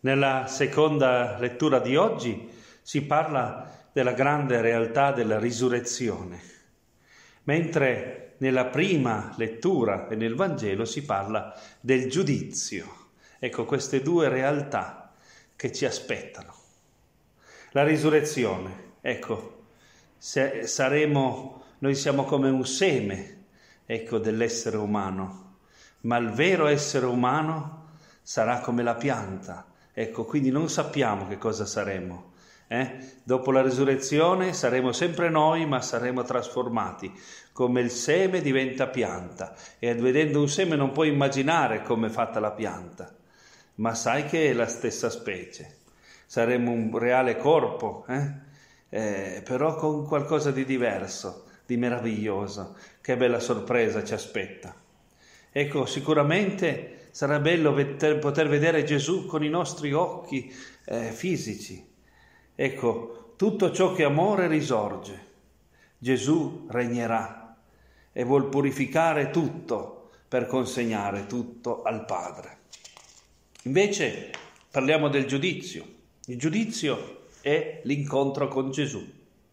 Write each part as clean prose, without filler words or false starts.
Nella seconda lettura di oggi si parla della grande realtà della risurrezione, mentre nella prima lettura e nel Vangelo si parla del giudizio. Ecco, queste due realtà che ci aspettano. La risurrezione, ecco, noi siamo come un seme, ecco, dell'essere umano, ma il vero essere umano sarà come la pianta. Ecco, quindi non sappiamo che cosa saremo. Dopo la risurrezione saremo sempre noi, ma saremo trasformati. Come il seme diventa pianta. E vedendo un seme non puoi immaginare come è fatta la pianta, ma sai che è la stessa specie. Saremo un reale corpo, però con qualcosa di diverso, di meraviglioso. Che bella sorpresa ci aspetta. Ecco, sicuramente sarà bello poter vedere Gesù con i nostri occhi fisici. Ecco, tutto ciò che amore risorge. Gesù regnerà e vuol purificare tutto per consegnare tutto al Padre. Invece parliamo del giudizio. Il giudizio è l'incontro con Gesù.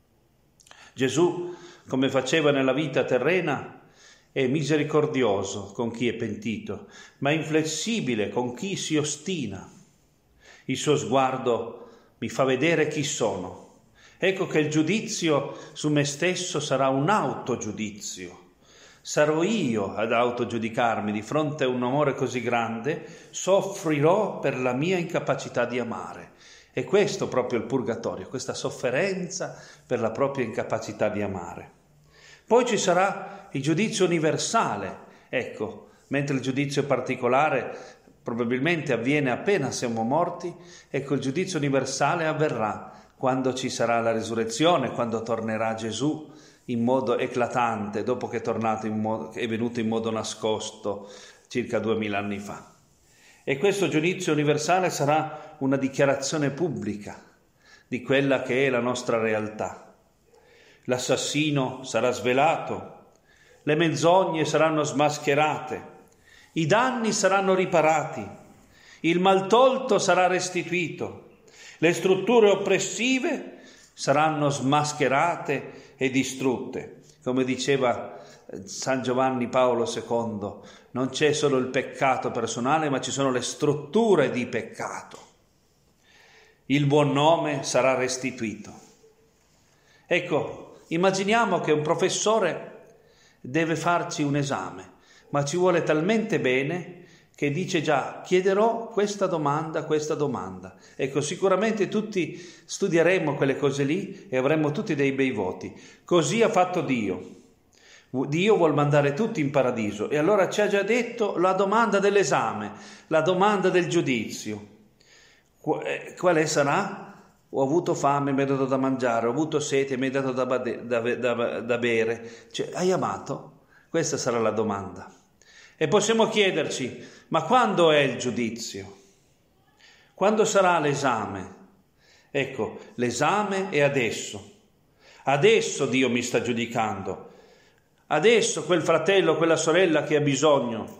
Gesù, come faceva nella vita terrena, è misericordioso con chi è pentito, ma inflessibile con chi si ostina. Il suo sguardo mi fa vedere chi sono. Ecco che il giudizio su me stesso sarà un autogiudizio. Sarò io ad autogiudicarmi di fronte a un amore così grande, soffrirò per la mia incapacità di amare. E questo proprio il purgatorio, questa sofferenza per la propria incapacità di amare. Poi ci sarà il giudizio universale, ecco, mentre il giudizio particolare probabilmente avviene appena siamo morti, ecco il giudizio universale avverrà quando ci sarà la risurrezione, quando tornerà Gesù in modo eclatante, dopo che è venuto in modo nascosto circa 2000 anni fa. E questo giudizio universale sarà una dichiarazione pubblica di quella che è la nostra realtà. L'assassino sarà svelato, le menzogne saranno smascherate, i danni saranno riparati, il maltolto sarà restituito, le strutture oppressive saranno smascherate e distrutte. Come diceva San Giovanni Paolo II, non c'è solo il peccato personale, ma ci sono le strutture di peccato. Il buon nome sarà restituito. Ecco, immaginiamo che un professore deve farci un esame, ma ci vuole talmente bene che dice già, chiederò questa domanda. Ecco, sicuramente tutti studieremo quelle cose lì e avremo tutti dei bei voti. Così ha fatto Dio. Dio vuol mandare tutti in paradiso e allora ci ha già detto la domanda dell'esame, la domanda del giudizio. Quale sarà? Ho avuto fame, mi hai dato da mangiare, ho avuto sete, mi hai dato da bere. Cioè, hai amato? Questa sarà la domanda. E possiamo chiederci, ma quando è il giudizio? Quando sarà l'esame? Ecco, l'esame è adesso. Adesso Dio mi sta giudicando. Adesso quel fratello, quella sorella che ha bisogno.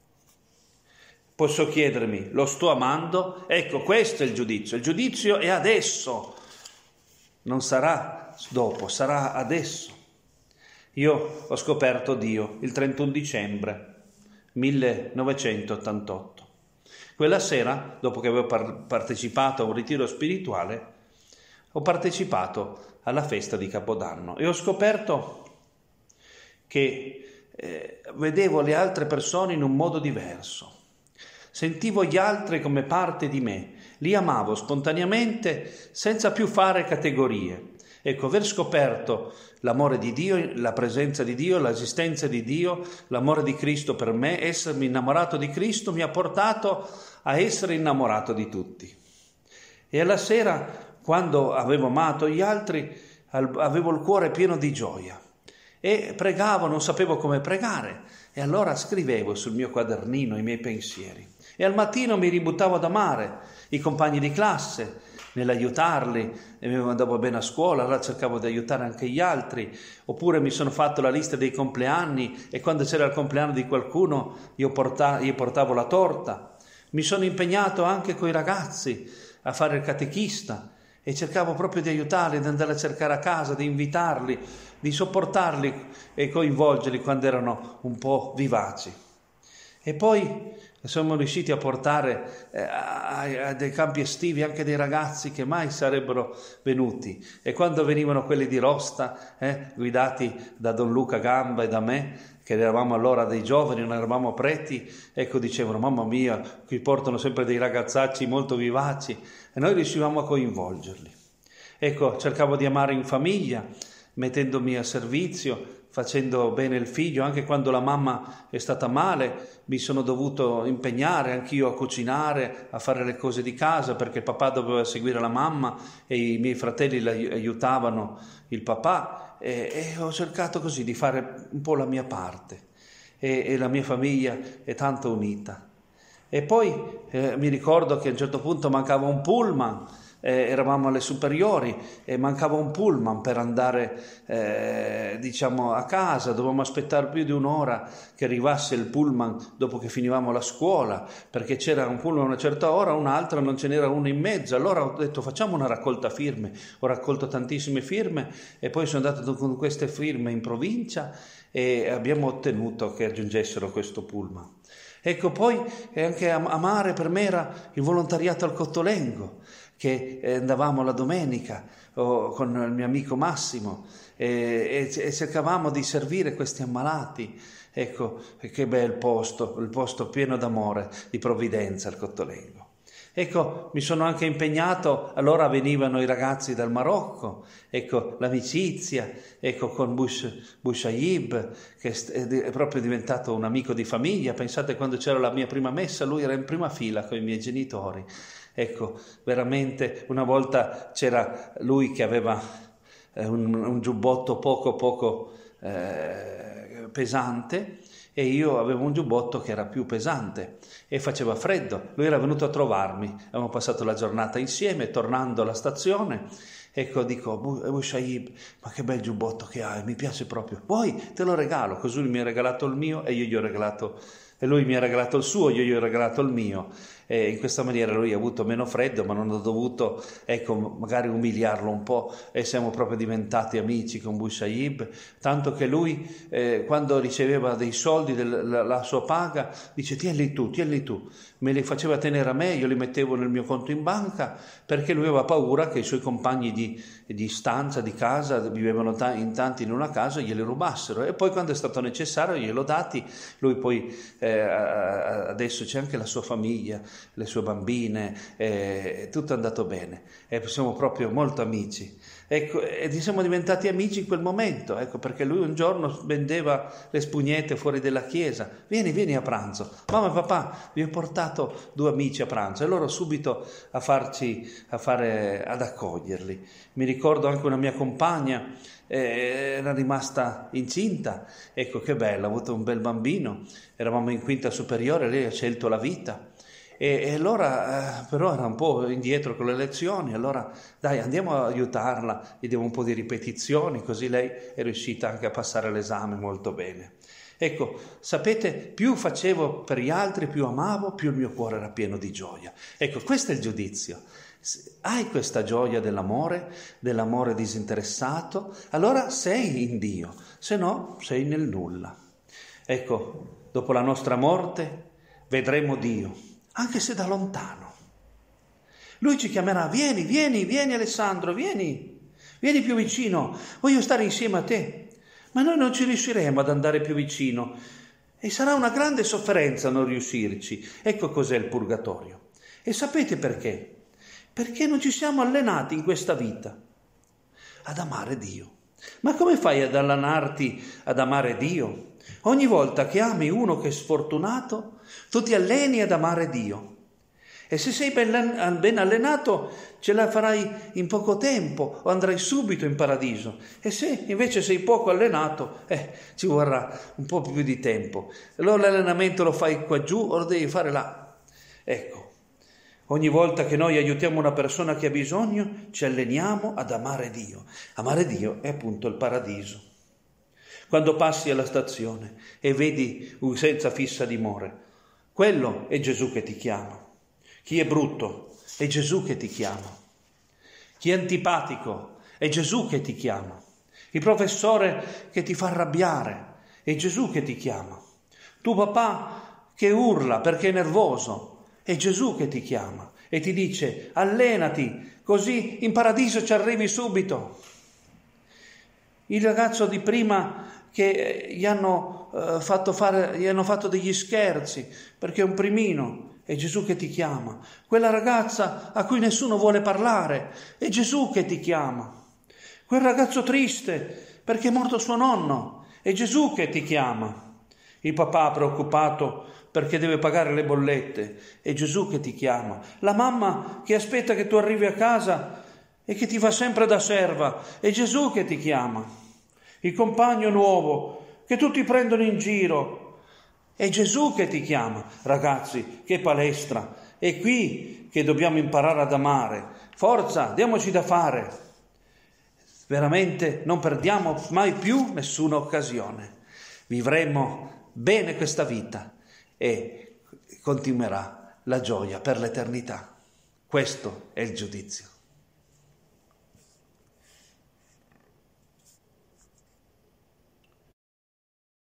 Posso chiedermi, lo sto amando? Ecco, questo è il giudizio. Il giudizio è adesso. Non sarà dopo, sarà adesso. Io ho scoperto Dio il 31 dicembre 1988. Quella sera, dopo che avevo partecipato a un ritiro spirituale, ho partecipato alla festa di Capodanno e ho scoperto che vedevo le altre persone in un modo diverso. Sentivo gli altri come parte di me, li amavo spontaneamente senza più fare categorie. Ecco, aver scoperto l'amore di Dio, la presenza di Dio, l'esistenza di Dio, l'amore di Cristo per me, essermi innamorato di Cristo mi ha portato a essere innamorato di tutti. E alla sera, quando avevo amato gli altri, avevo il cuore pieno di gioia. E pregavo, non sapevo come pregare, e allora scrivevo sul mio quadernino i miei pensieri. E al mattino mi ributtavo ad amare i compagni di classe, nell'aiutarli, e mi andavo bene a scuola, allora cercavo di aiutare anche gli altri, oppure mi sono fatto la lista dei compleanni e quando c'era il compleanno di qualcuno io portavo la torta. Mi sono impegnato anche con i ragazzi a fare il catechista e cercavo proprio di aiutarli, di andare a cercare a casa, di invitarli, di sopportarli e coinvolgerli quando erano un po' vivaci. E poi siamo riusciti a portare a dei campi estivi anche dei ragazzi che mai sarebbero venuti. E quando venivano quelli di Rosta, guidati da Don Luca Gamba e da me, che eravamo allora dei giovani, non eravamo preti, ecco, dicevano: mamma mia, qui portano sempre dei ragazzacci molto vivaci, e noi riuscivamo a coinvolgerli. Ecco, cercavo di amare in famiglia, mettendomi a servizio, facendo bene il figlio. Anche quando la mamma è stata male mi sono dovuto impegnare anch'io a cucinare, a fare le cose di casa, perché il papà doveva seguire la mamma e i miei fratelli aiutavano il papà, e ho cercato così di fare un po' la mia parte, e la mia famiglia è tanto unita. E poi mi ricordo che a un certo punto mancava un pullman, eravamo alle superiori e mancava un pullman per andare a casa. Dovevamo aspettare più di un'ora che arrivasse il pullman dopo che finivamo la scuola, perché c'era un pullman a una certa ora, un'altra non ce n'era uno in mezzo. Allora ho detto: facciamo una raccolta firme. Ho raccolto tantissime firme e poi sono andato con queste firme in provincia e abbiamo ottenuto che aggiungessero questo pullman. Ecco, poi anche amare per me era il volontariato al Cottolengo, che andavamo la domenica con il mio amico Massimo e cercavamo di servire questi ammalati. Ecco, che bel posto, il posto pieno d'amore, di provvidenza, il Cottolengo. Ecco, mi sono anche impegnato, allora venivano i ragazzi dal Marocco, ecco, l'amicizia, ecco, con Bouchayib, che è proprio diventato un amico di famiglia. Pensate, quando c'era la mia prima messa, lui era in prima fila con i miei genitori. Ecco, veramente, una volta c'era lui che aveva un giubbotto poco pesante, e io avevo un giubbotto che era più pesante e faceva freddo. Lui era venuto a trovarmi, avevamo passato la giornata insieme. Tornando alla stazione, ecco, dico: Bouchayib, ma che bel giubbotto che hai, mi piace proprio, vuoi? Te lo regalo. Così lui mi ha regalato il mio e io gli ho regalato, e lui mi ha regalato il suo, io gli ho regalato il mio, e in questa maniera lui ha avuto meno freddo, ma non ho dovuto, ecco, magari umiliarlo un po', e siamo proprio diventati amici con Bouchayib, tanto che lui quando riceveva dei soldi, la sua paga, dice: tienli tu, me li faceva tenere a me, io li mettevo nel mio conto in banca, perché lui aveva paura che i suoi compagni di stanza, di casa, vivevano in tanti in una casa, glieli rubassero, e poi quando è stato necessario gliel'ho dati. Lui poi adesso c'è anche la sua famiglia, le sue bambine, tutto è andato bene e siamo proprio molto amici. Ecco, e siamo diventati amici in quel momento, ecco, perché lui un giorno vendeva le spugnette fuori della chiesa. Vieni a pranzo. Mamma e papà, vi ho portato 2 amici a pranzo, e loro subito ad accoglierli. Mi ricordo anche una mia compagna, era rimasta incinta, ecco, che bella, ha avuto un bel bambino, eravamo in quinta superiore, lei ha scelto la vita. E allora però era un po' indietro con le lezioni, allora dai, andiamo a aiutarla, gli diamo un po' di ripetizioni, così lei è riuscita anche a passare l'esame molto bene. Ecco, sapete, più facevo per gli altri, più amavo, più il mio cuore era pieno di gioia. Ecco, questo è il giudizio. Hai questa gioia dell'amore disinteressato, allora sei in Dio, se no sei nel nulla. Ecco, dopo la nostra morte vedremo Dio, anche se da lontano. Lui ci chiamerà: vieni Alessandro, vieni più vicino, voglio stare insieme a te. Ma noi non ci riusciremo ad andare più vicino e sarà una grande sofferenza non riuscirci. Ecco cos'è il purgatorio. E sapete perché? Perché non ci siamo allenati in questa vita ad amare Dio. Ma come fai ad allenarti ad amare Dio? Ogni volta che ami uno che è sfortunato, tu ti alleni ad amare Dio. E se sei ben allenato, ce la farai in poco tempo o andrai subito in paradiso. E se invece sei poco allenato, ci vorrà un po' più di tempo. Allora l'allenamento lo fai qua giù o lo devi fare là. Ecco, ogni volta che noi aiutiamo una persona che ha bisogno, ci alleniamo ad amare Dio. Amare Dio è appunto il paradiso. Quando passi alla stazione e vedi un senza fissa dimora, Quello è Gesù che ti chiama. Chi è brutto è Gesù che ti chiama. Chi è antipatico è Gesù che ti chiama. Il professore che ti fa arrabbiare è Gesù che ti chiama. Tuo papà che urla perché è nervoso è Gesù che ti chiama e ti dice: allenati, così in paradiso ci arrivi subito. Il ragazzo di prima che gli hanno fatto degli scherzi perché è un primino, è Gesù che ti chiama. Quella ragazza a cui nessuno vuole parlare, è Gesù che ti chiama. Quel ragazzo triste perché è morto suo nonno, è Gesù che ti chiama. Il papà preoccupato perché deve pagare le bollette, è Gesù che ti chiama. La mamma che aspetta che tu arrivi a casa e che ti fa sempre da serva, è Gesù che ti chiama. Il compagno nuovo che tutti prendono in giro, è Gesù che ti chiama. Ragazzi, che palestra! È qui che dobbiamo imparare ad amare. Forza, diamoci da fare. Veramente non perdiamo mai più nessuna occasione. Vivremo bene questa vita e continuerà la gioia per l'eternità. Questo è il giudizio.